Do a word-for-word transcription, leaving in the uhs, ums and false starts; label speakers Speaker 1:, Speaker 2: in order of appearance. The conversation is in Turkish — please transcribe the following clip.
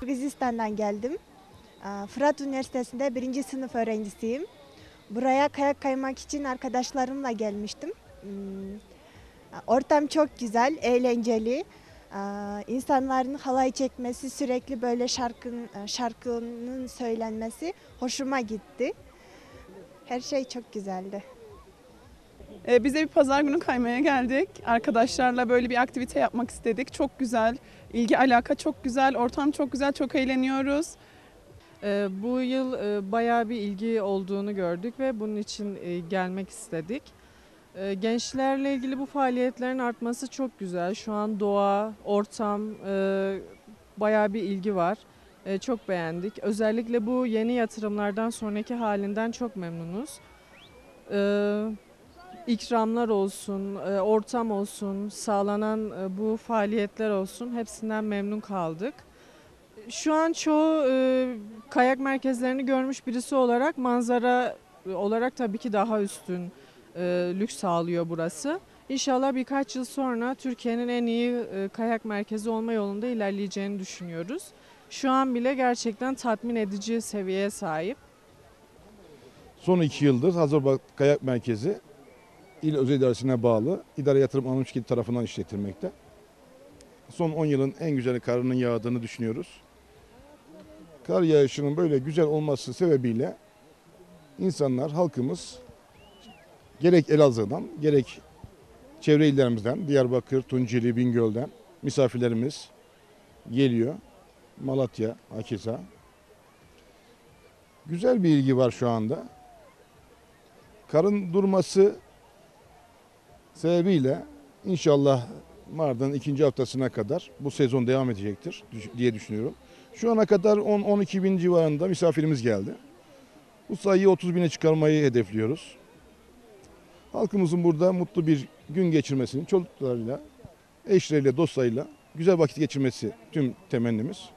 Speaker 1: Kırgızistan'dan geldim. Fırat Üniversitesi'nde birinci sınıf öğrencisiyim. Buraya kayak kaymak için arkadaşlarımla gelmiştim. Hmm, Ortam çok güzel, eğlenceli. İnsanların halay çekmesi, sürekli böyle şarkının, şarkının söylenmesi hoşuma gitti. Her şey çok güzeldi.
Speaker 2: Ee, Biz de bir pazar günü kaymaya geldik. Arkadaşlarla böyle bir aktivite yapmak istedik. Çok güzel, ilgi alaka çok güzel, ortam çok güzel, çok eğleniyoruz.
Speaker 3: Ee, Bu yıl e, bayağı bir ilgi olduğunu gördük ve bunun için e, gelmek istedik. Ee, Gençlerle ilgili bu faaliyetlerin artması çok güzel. Şu an doğa, ortam, e, bayağı bir ilgi var. E, Çok beğendik. Özellikle bu yeni yatırımlardan sonraki halinden çok memnunuz. Ee, İkramlar olsun, e, ortam olsun, sağlanan e, bu faaliyetler olsun hepsinden memnun kaldık. Şu an çoğu e, kayak merkezlerini görmüş birisi olarak manzara olarak tabii ki daha üstün e, lüks sağlıyor burası. İnşallah birkaç yıl sonra Türkiye'nin en iyi e, kayak merkezi olma yolunda ilerleyeceğini düşünüyoruz. Şu an bile gerçekten tatmin edici seviyeye sahip.
Speaker 4: Son iki yıldır Hazırbat Kayak Merkezi İl Özel İdaresi'ne bağlı İdare Yatırım Anonim Şirketi tarafından işletilmekte. Son on yılın en güzel karının yağdığını düşünüyoruz. Kar yağışının böyle güzel olması sebebiyle insanlar, halkımız gerek Elazığ'dan gerek çevre illerimizden, Diyarbakır, Tunceli, Bingöl'den misafirlerimiz geliyor. Malatya, hakeza. Güzel bir ilgi var şu anda. Karın durması sebebiyle inşallah Mart'ın ikinci haftasına kadar bu sezon devam edecektir diye düşünüyorum. Şu ana kadar on on iki bin civarında misafirimiz geldi. Bu sayıyı otuz bine çıkarmayı hedefliyoruz. Halkımızın burada mutlu bir gün geçirmesini, çocuklarıyla, eşleriyle, dostlarıyla güzel vakit geçirmesi tüm temennimiz.